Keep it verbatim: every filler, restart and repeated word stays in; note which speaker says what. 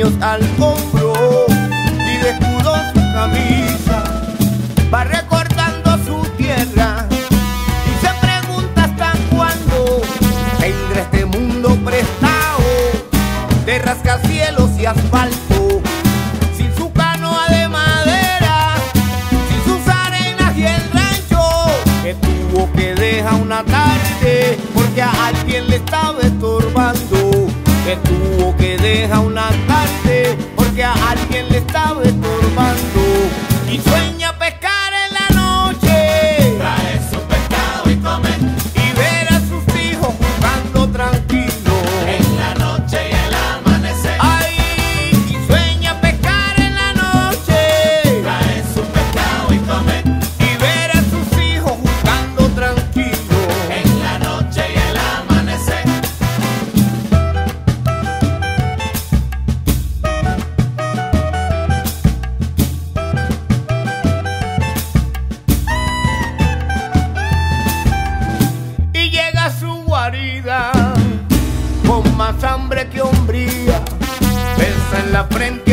Speaker 1: niños al hombro y de escudo su camisa. Va recordando su tierra y se pregunta hasta cuándo tendrá este mundo prestado de rascacielos y asfalto, sin su canoa de madera, sin sus arenas y el rancho que tuvo que dejar una tarde porque a alguien le estaba estorbando, que tuvo que dejar una tarde porque a alguien le estaba estorbando. Y sueña pescar en la noche,
Speaker 2: trae su pescado y comer,
Speaker 1: y ver a sus hijos jugando tranquilo
Speaker 2: en la noche y el amanecer.
Speaker 1: Ay, y sueña pescar en la noche,
Speaker 2: Trae su pescado y comer,
Speaker 1: y ver a sus hijos jugando tranquilo
Speaker 2: en la noche y el amanecer.
Speaker 1: Y llega a su guarida con más hambre que hombría, besa en la frente